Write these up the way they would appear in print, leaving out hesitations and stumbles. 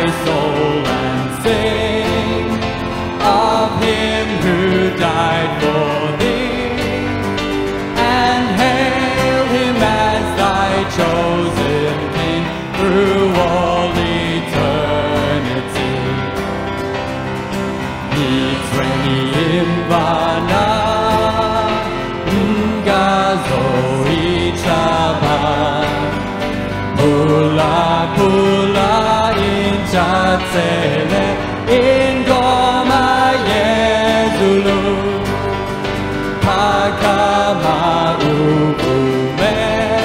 soul and sing of Him who died for thee, and hail Him as thy chosen King through all eternity. Hitreni imbana ngazo ichaba pula pula inchatsele ingoma yezulu pakama ubume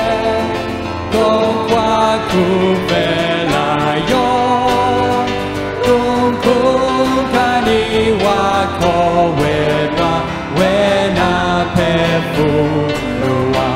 kokwa kuvela yo kumkani wako wena wena pefurua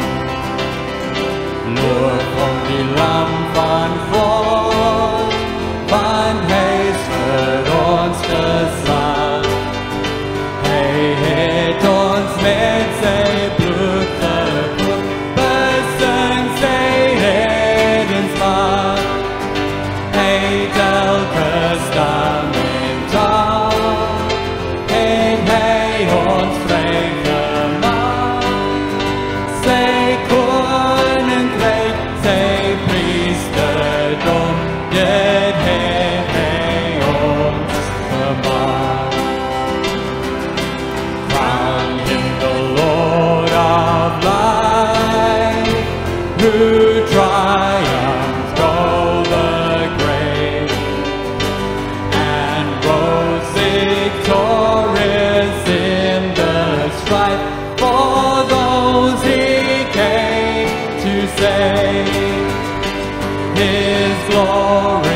Lord from the lamp van vor van heistet ons gesan Hey het ons met sy bloed gekoop besing sy redensmacht het elke stammental en hy ons vrygemaak sy koninkryk sy priesterdom dit het hy ons gemaak Crown him the Lord of life who triumphed over the grave and rose victorious in the strife for those He came to save. His glory